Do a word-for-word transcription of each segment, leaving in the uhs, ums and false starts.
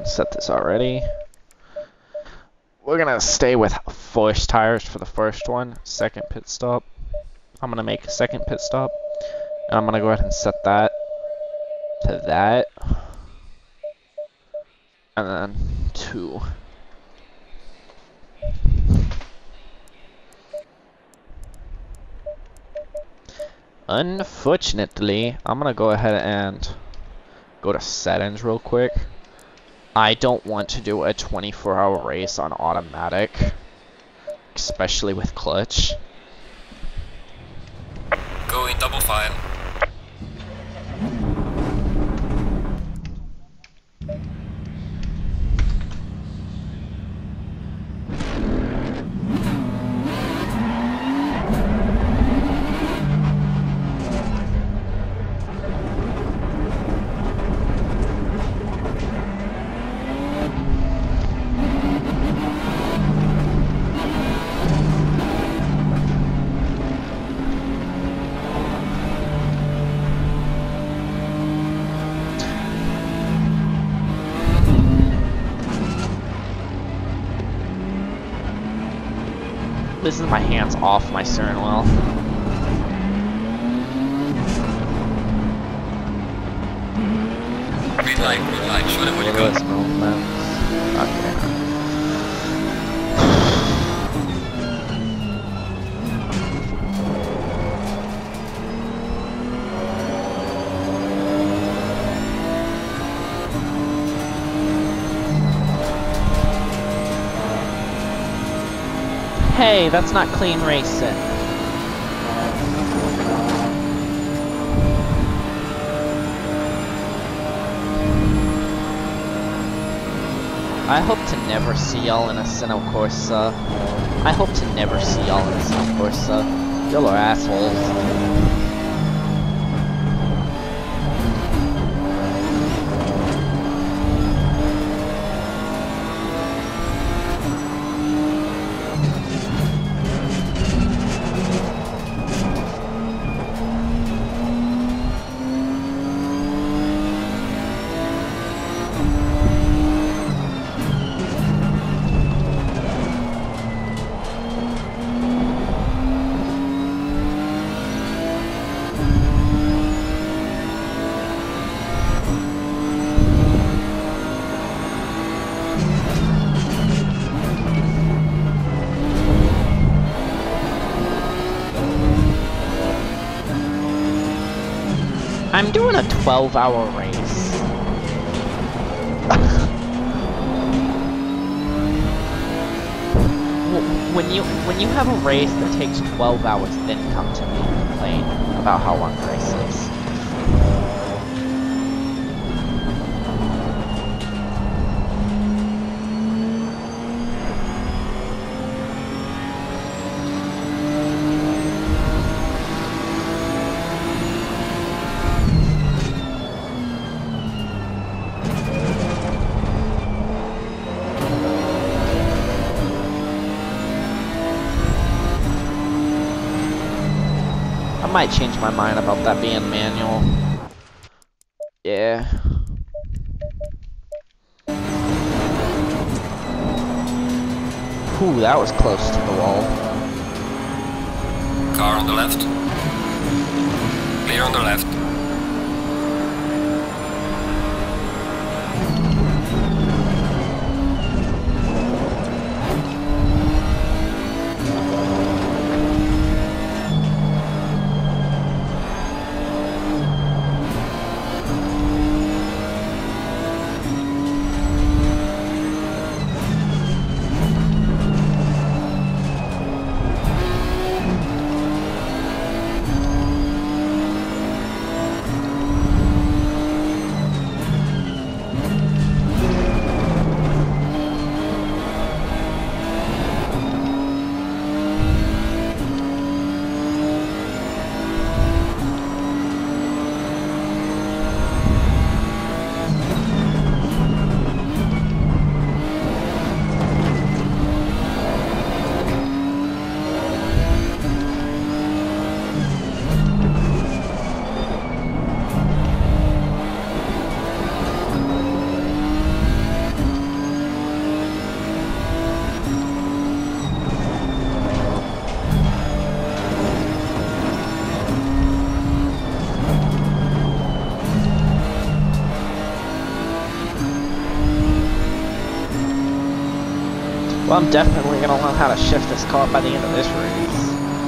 set this already. We're gonna stay with forced tires for the first one. Second pit stop. I'm gonna make a second pit stop. And I'm gonna go ahead and set that to that. And then two. Unfortunately, I'm gonna go ahead and go to settings real quick. I don't want to do a twenty-four hour race on automatic, especially with clutch. Go in double file. This is my hands off my steering wheel. Green light, green light, show them where you go. Okay. Hey, that's not clean racing. I hope to never see y'all in a Assetto Corsa. I hope to never see y'all in a Assetto Corsa. Y'all are assholes. I'm doing a twelve hour race. when you when you have a race that takes twelve hours, then come to me and complain about how long the race is. I might change my mind about that being manual. Yeah. Ooh, that was close to the wall. Car on the left. Clear on the left. So I'm definitely gonna learn how to shift this car by the end of this race.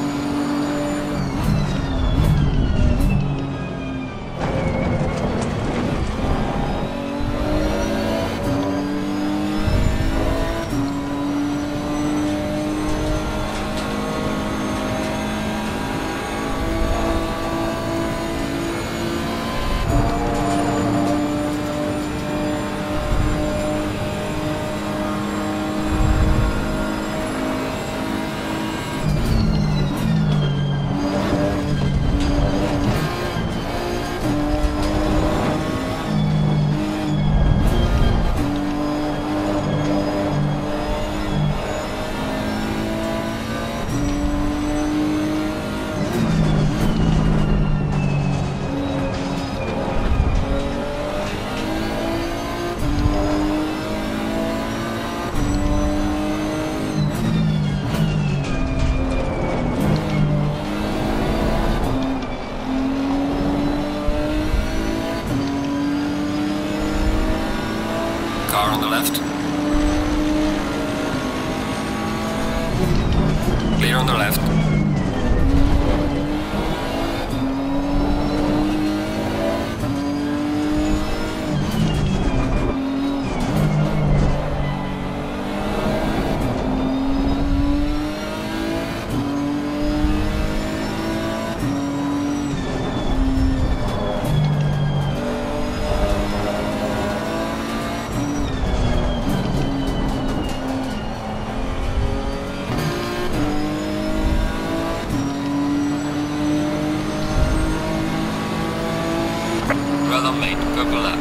Car on the left. Clear on the left. Well done, mate. Purple lap.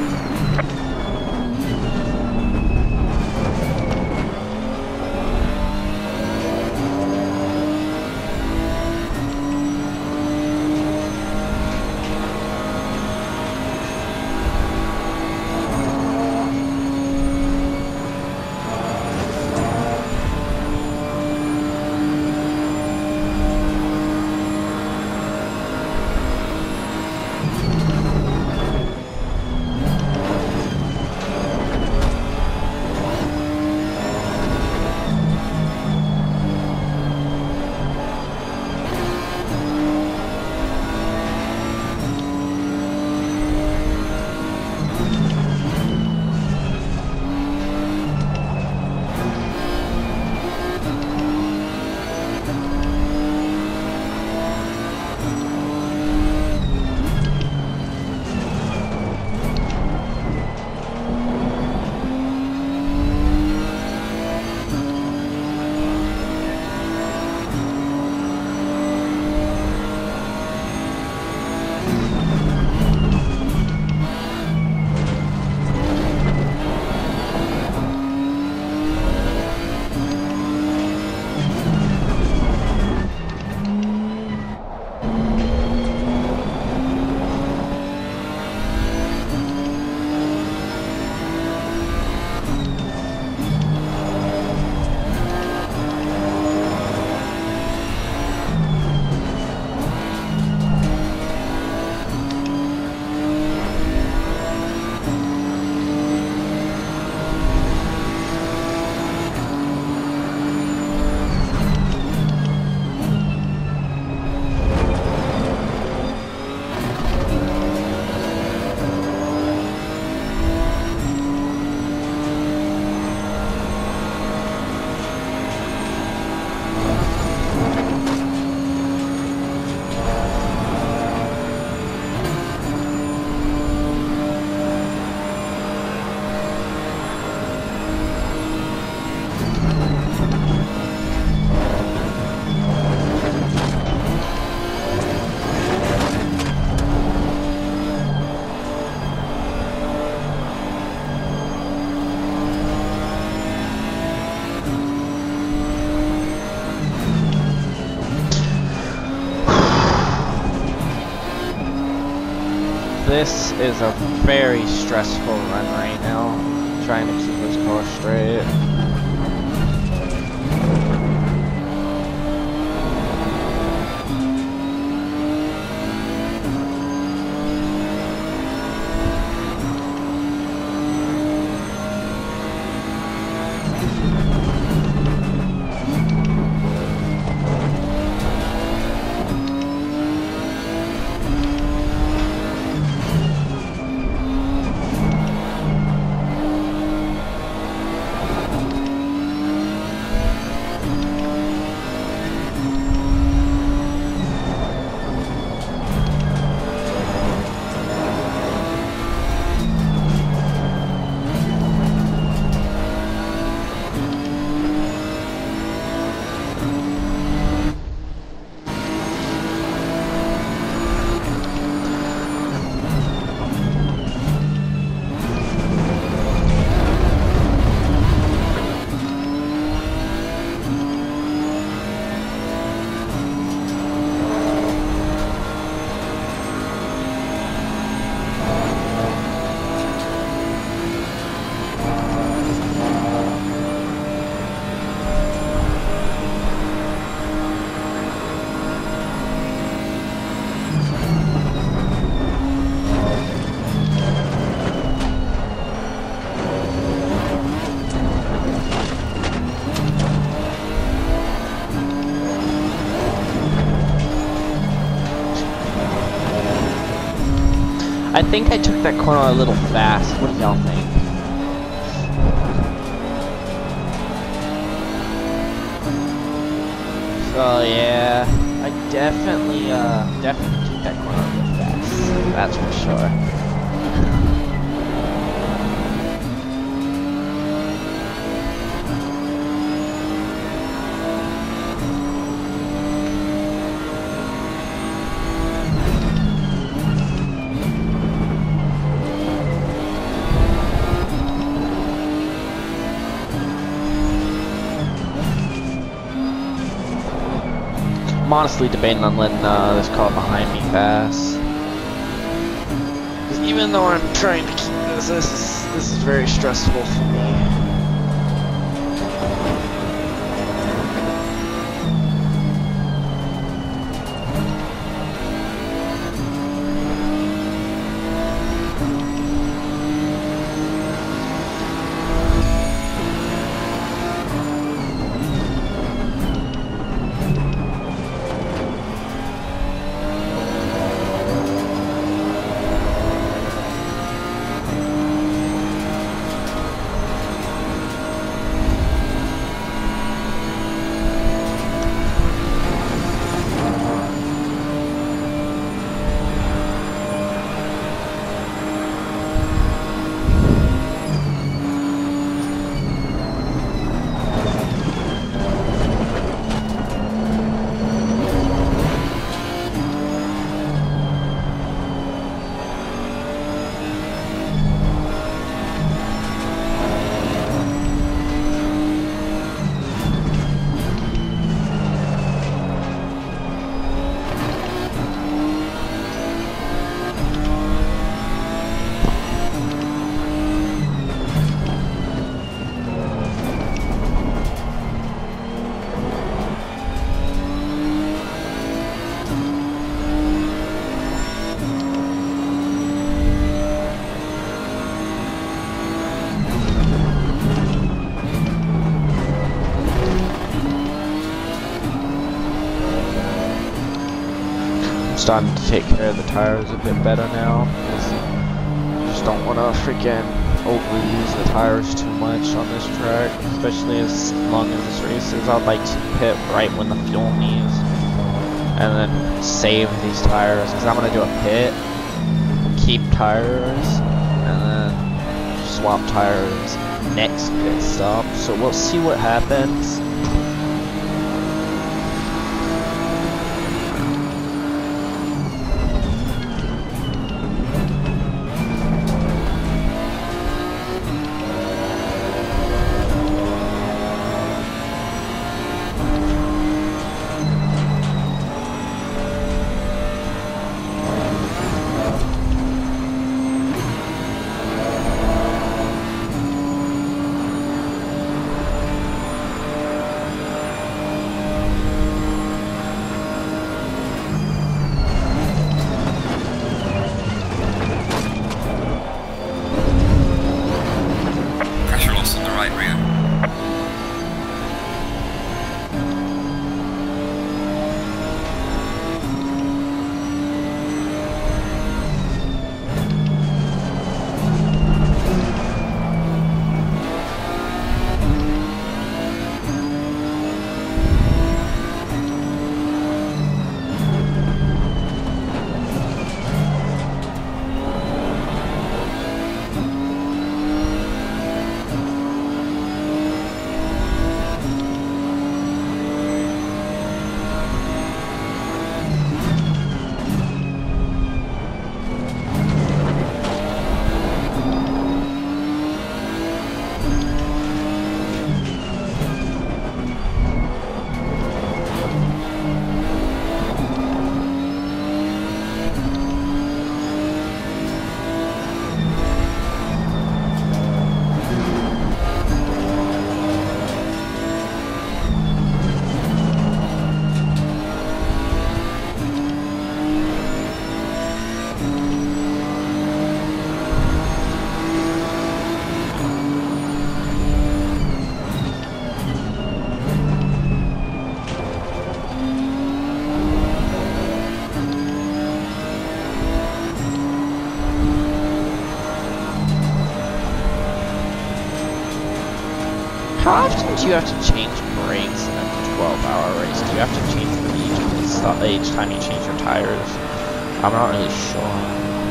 This is a very stressful run right now, trying to keep this car straight. I think I took that corner a little fast. What do y'all think? So yeah, I definitely, uh, definitely took that corner a little fast. That's for sure. I'm honestly debating on letting uh, this car behind me pass. Because even though I'm trying to keep this, this is this is very stressful for me. Starting to take care of the tires a bit better now. I just don't want to freaking overuse the tires too much on this track, especially as long as this race is. I'd like to pit right when the fuel needs, and then save these tires because I'm gonna do a pit, keep tires, and then swap tires next pit stop. So we'll see what happens. do you have to change brakes in a twelve hour race? Do you have to change them each, pit stop, each time you change your tires? I'm not really sure.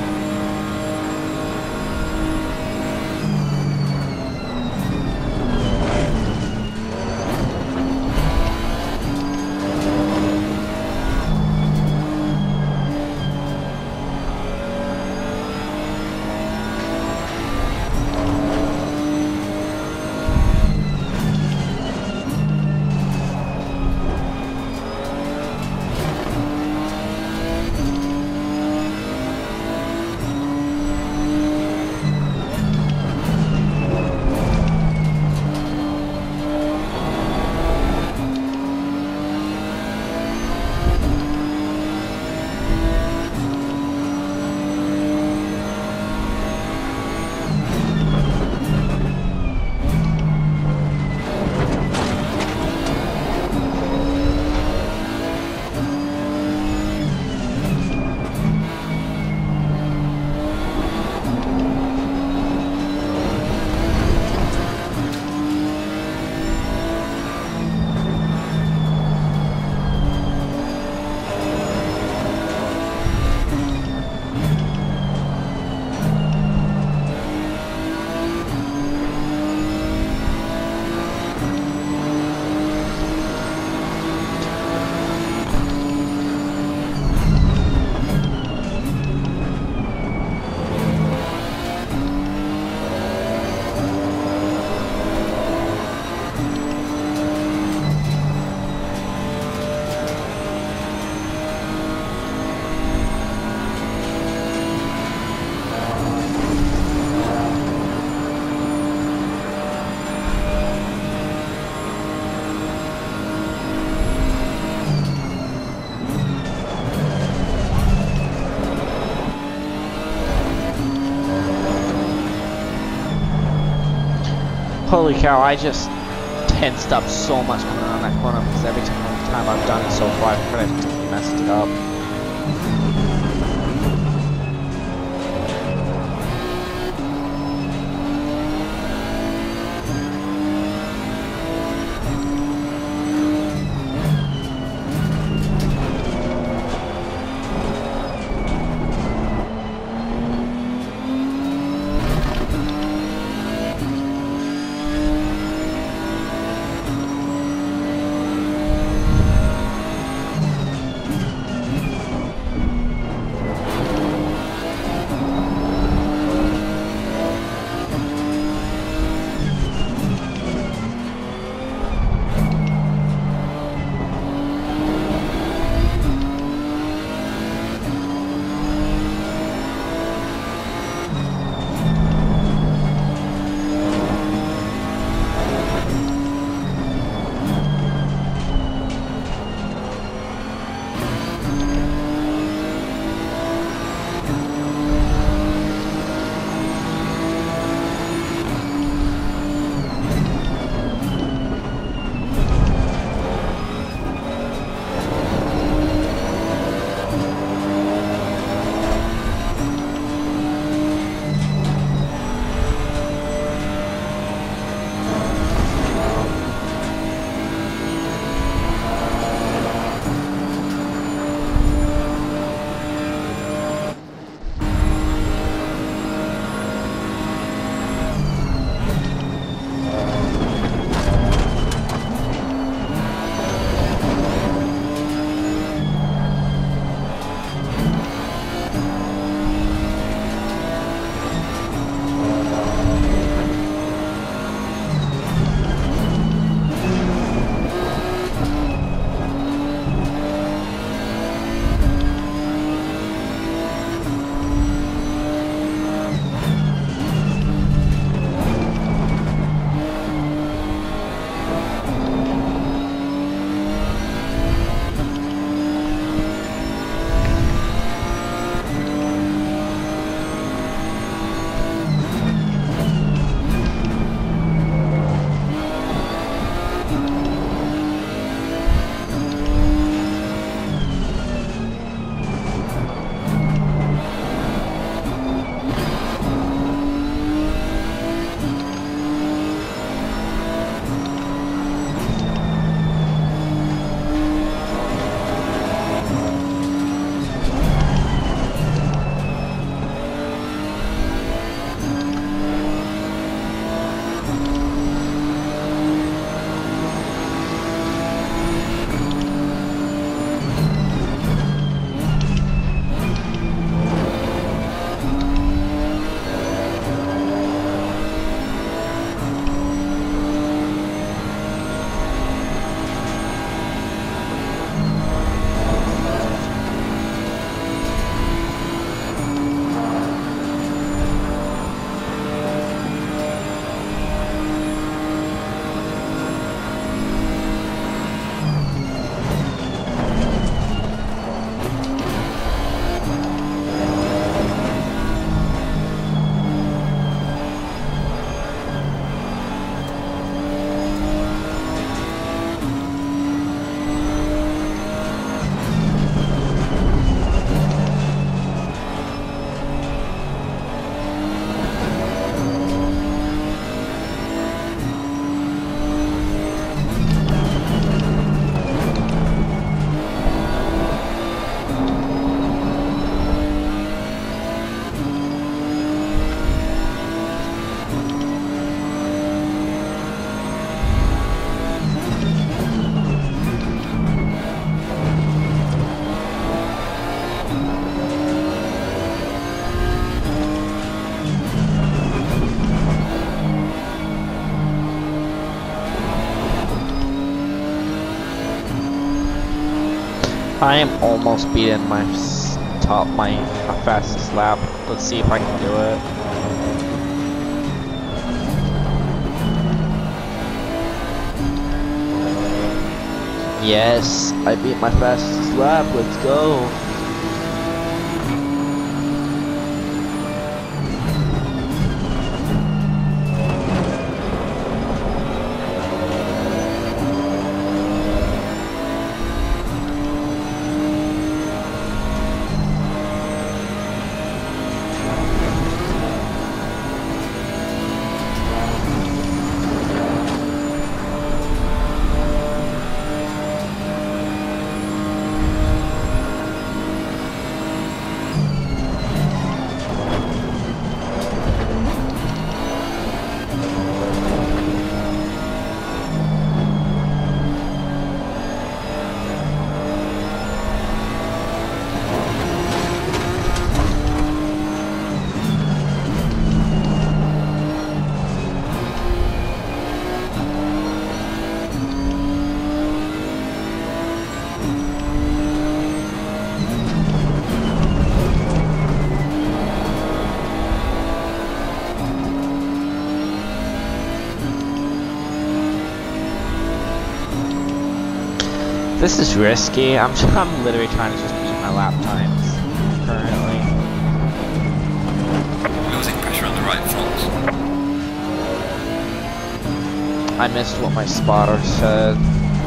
Holy cow, I just tensed up so much coming around that corner because every time I've done it so far, I've kind of messed it up. I am almost beating my s- top, my uh, fastest lap. Let's see if I can do it. Yes, I beat my fastest lap. Let's go. This is risky. I'm I'm literally trying to just beat my lap times currently. Losing pressure on the right front. I missed what my spotter said.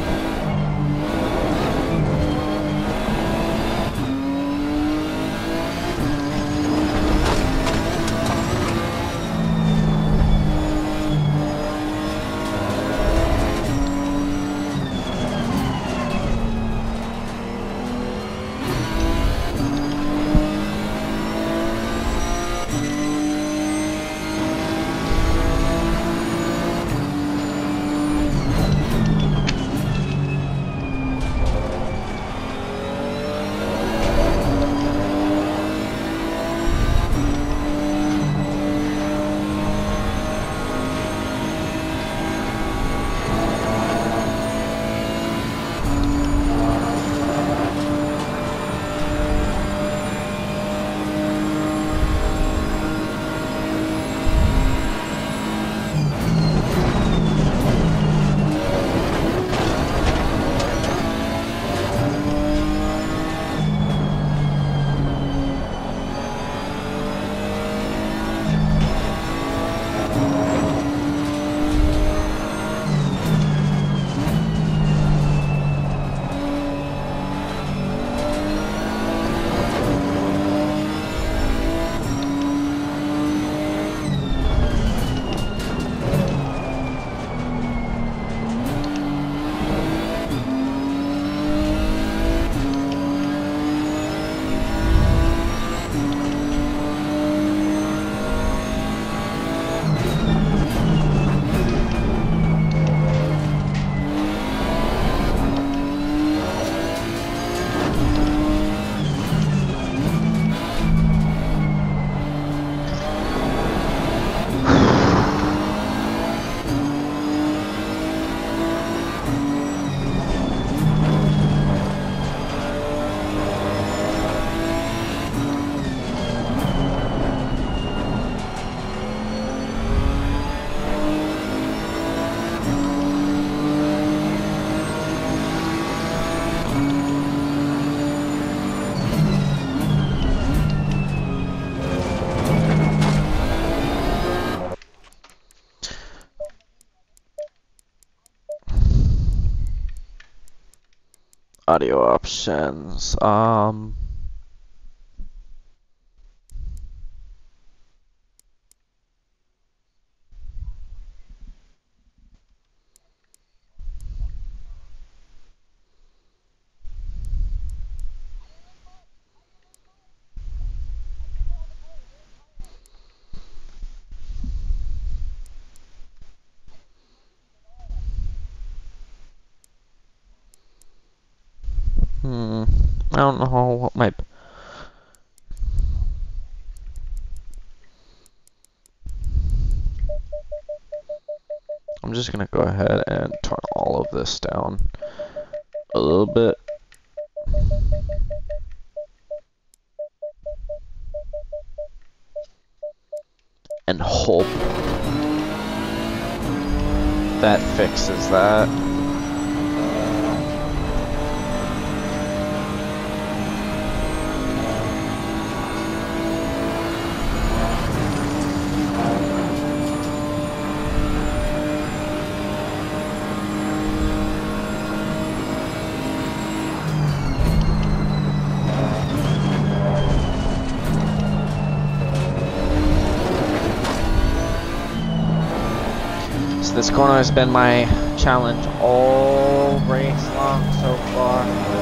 Audio options. Um. Hmm. I don't know what my. I'm just gonna go ahead and turn all of this down a little bit. hope that fixes that. This corner has been my challenge all race long so far.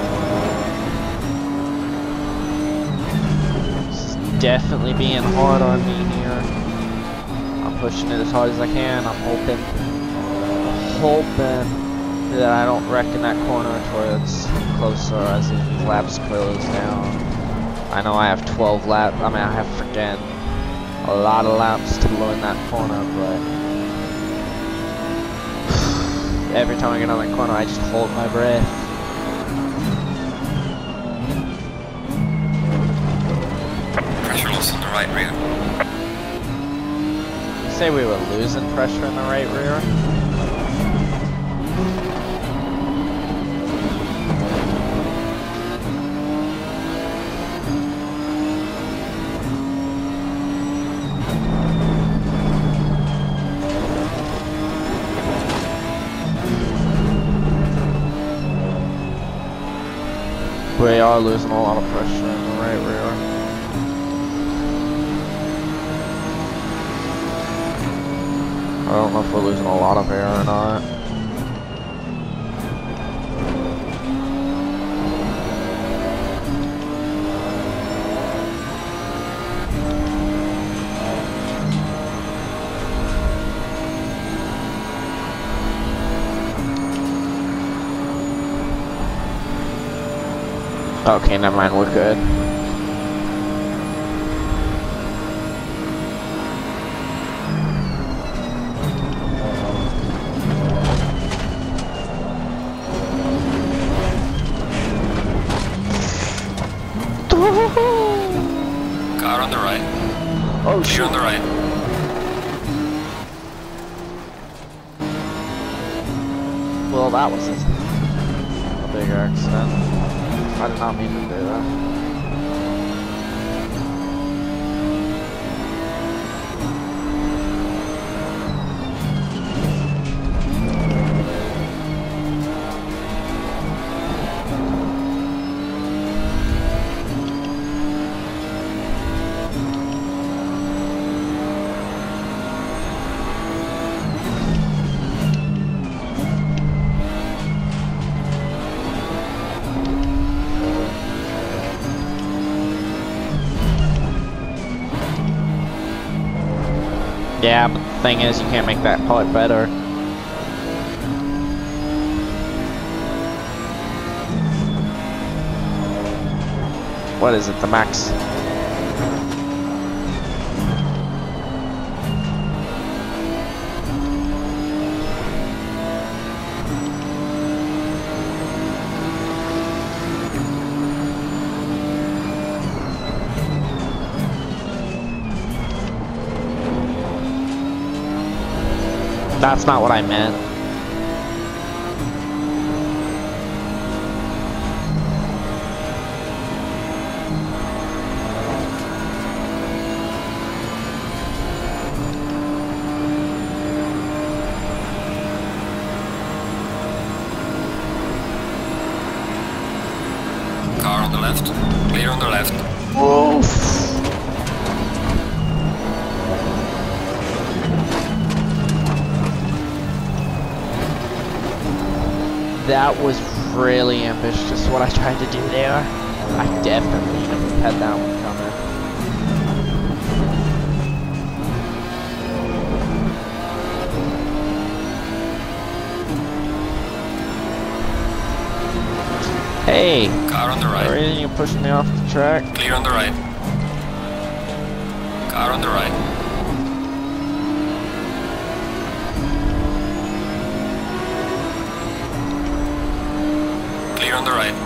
This is definitely being hard on me here. I'm pushing it as hard as I can. I'm hoping, hoping that I don't wreck in that corner until it's closer as these laps close down. I know I have twelve laps. I mean, I have freaking a lot of laps to go in that corner, but every time I get on that corner, I just hold my breath. Pressure loss on the right rear. You say we were losing pressure in the right rear? We are losing a lot of pressure in the right rear. I don't know if we're losing a lot of air or not. Okay, never mind, we're good. Car on the right. Oh Clear shit. on the right. Well, that was a, a big accident. I did not mean to do that. Yeah, but the thing is, you can't make that part better. What is it, the max? That's not what I meant. Car on the left. Clear on the left. Oof. That was really ambitious what I tried to do there. I definitely had that one coming. Hey! Car on the right. Are you pushing me off the track? Clear on the right. Car on the right. Clear on the right.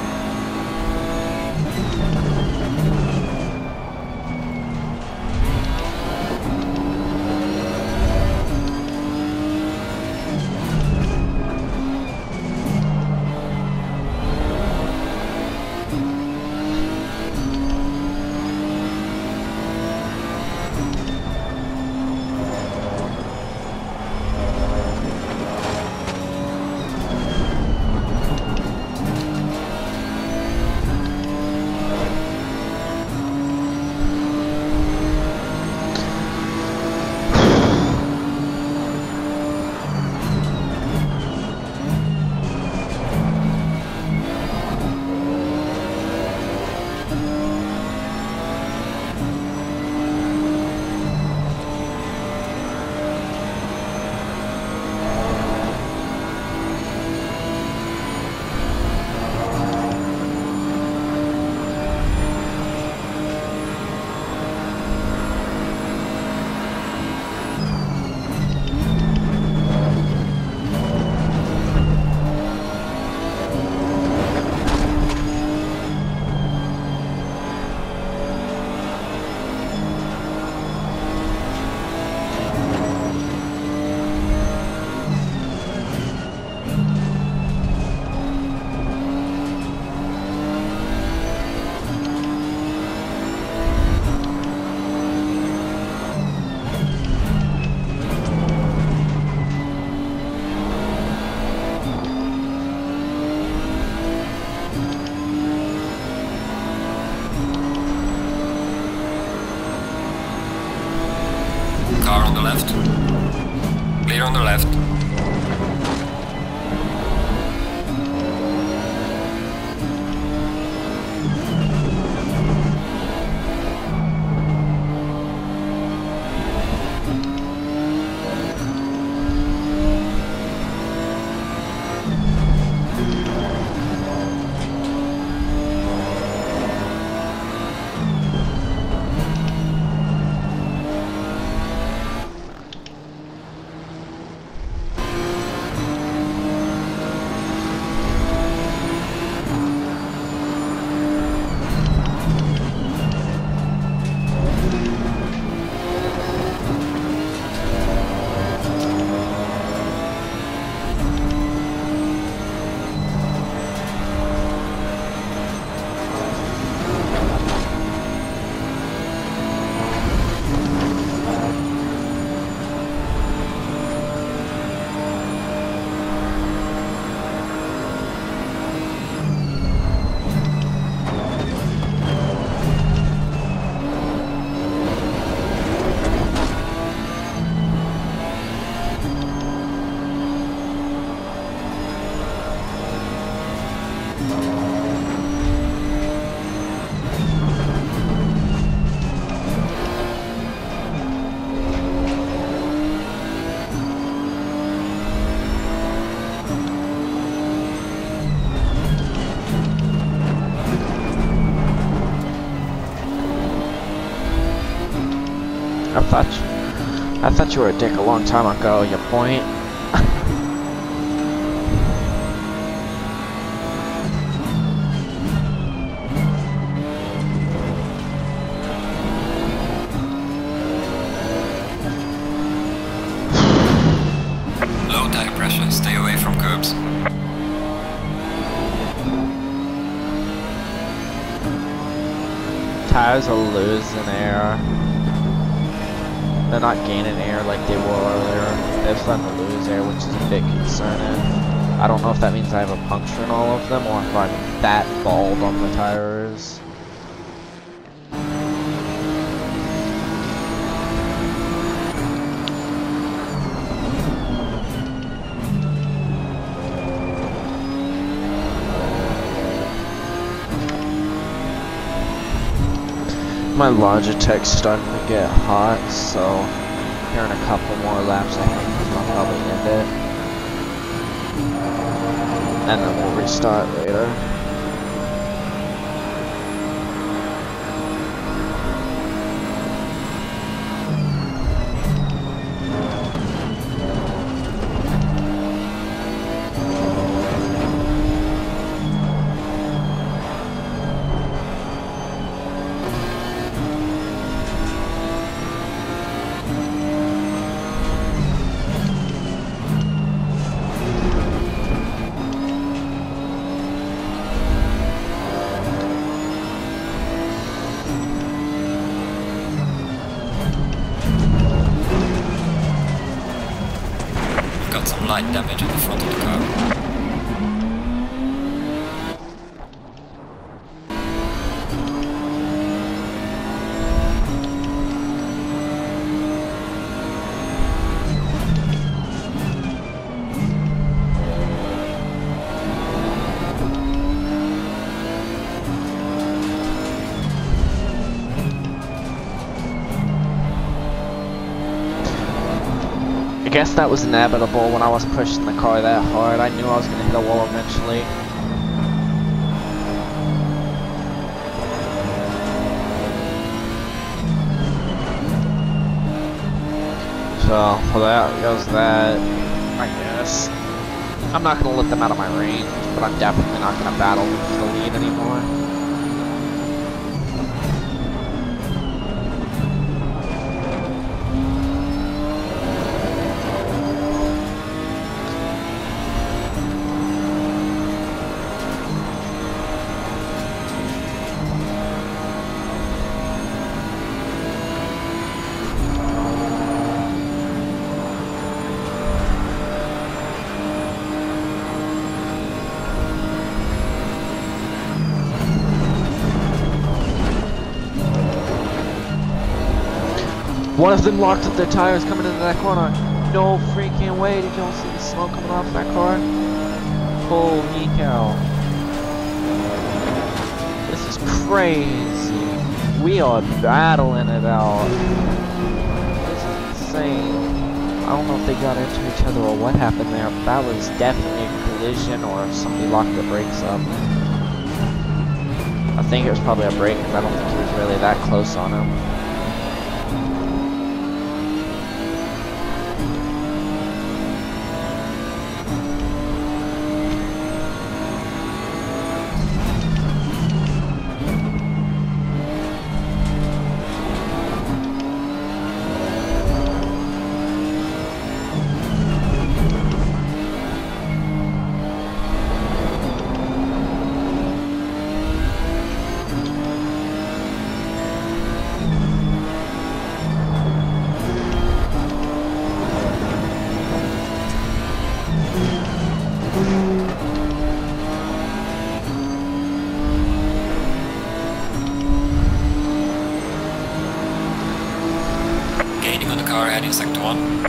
Car on the left. Clear on the left. I thought you, I thought you were a dick a long time ago, you point. Low tire pressure, stay away from curbs. Tires are losing air. They're not gaining air like they were earlier. They're starting to lose air, which is a bit concerning. I don't know if that means I have a puncture in all of them or if I'm that bald on the tires. My Logitech's starting to get hot, so here in a couple more laps I think I'll probably end it. And then we'll restart later. Light damage on the front of the car. I guess that was inevitable when I was pushing the car that hard. I knew I was going to hit a wall eventually. So, well, that goes that, I guess. I'm not going to let them out of my range, but I'm definitely not going to battle for the lead anymore. One of them locked up their tires coming into that corner. No freaking way. Did y'all see the smoke coming off that car? Holy cow. This is crazy. We are battling it out. This is insane. I don't know if they got into each other or what happened there, but that was definitely a collision or if somebody locked the brakes up. I think it was probably a brake because I don't think he was really that close on him. Gaining on the car heading sector one.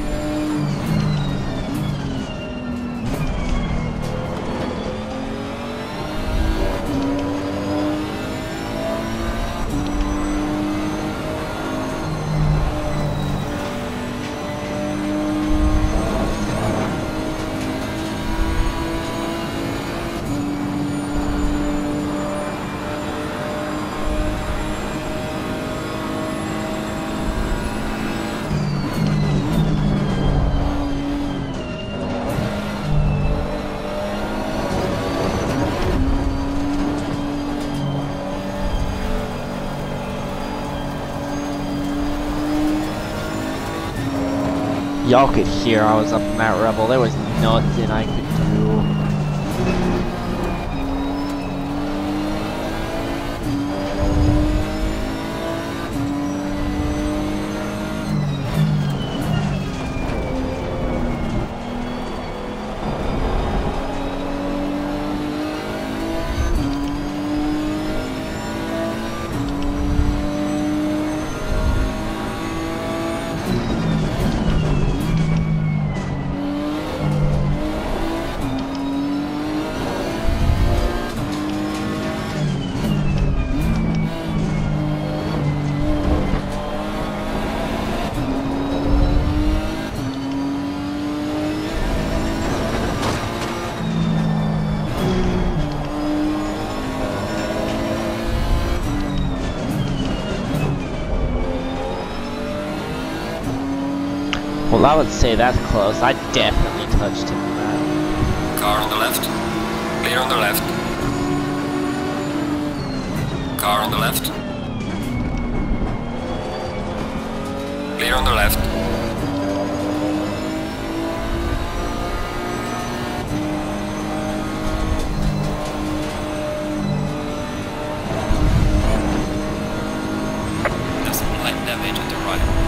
Y'all could hear I was up in that Rebel. There was nothing I could do. Well, I would say that's close. I definitely touched him in that. Car on the left. Clear on the left. Car on the left. Clear on the left. There's some light damage at the right.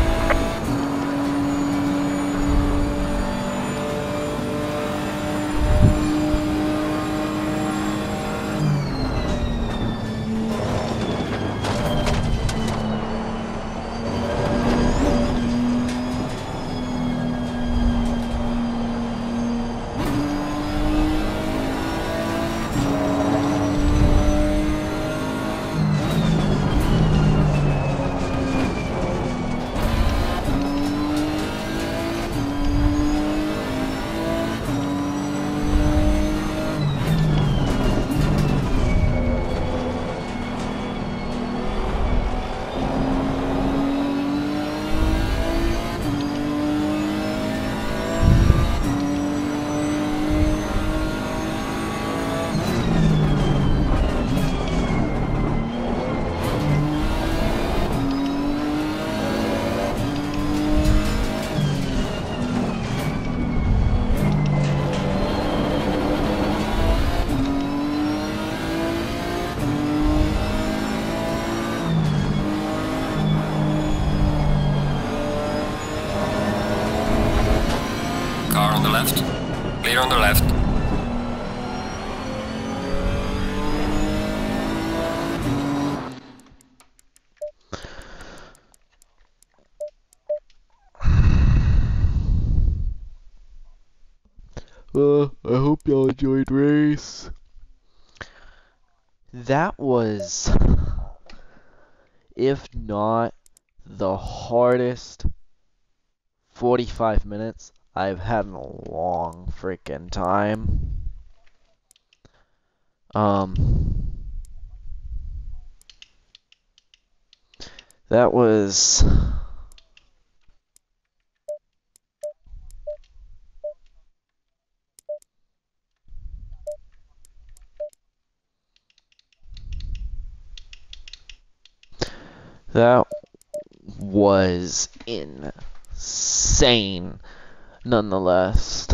the left. Uh, I hope y'all enjoyed race. That was, if not the hardest forty-five minutes I've had in a long freaking time. Um, that was that was insane, nonetheless.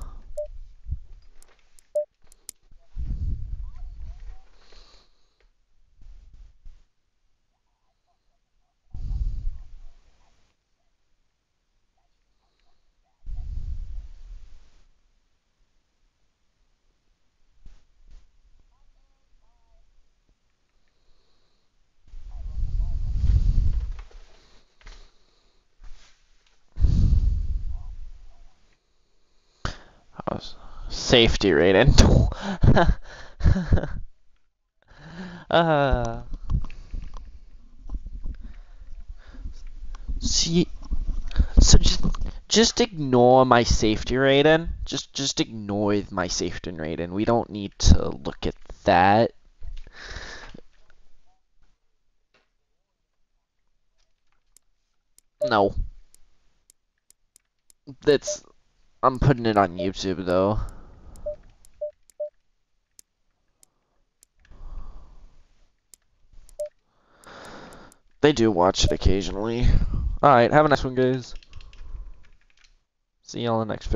Safety rating. uh, see, so just just ignore my safety rating. Just just ignore my safety rating. We don't need to look at that. No. That's I'm putting it on YouTube though. They do watch it occasionally. Alright, have a nice one, guys. See y'all in the next video.